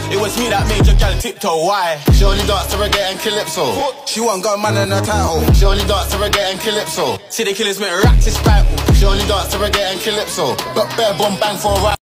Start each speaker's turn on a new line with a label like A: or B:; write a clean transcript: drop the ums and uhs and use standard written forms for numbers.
A: It was me that made your gal tiptoe, why?
B: She only dance to reggae and calypso. She won't got a man in her title. She only dance to reggae and calypso.
A: See the killers make racks is vital.
B: She only dance to reggae and calypso. Got bare bomb bang for a ride.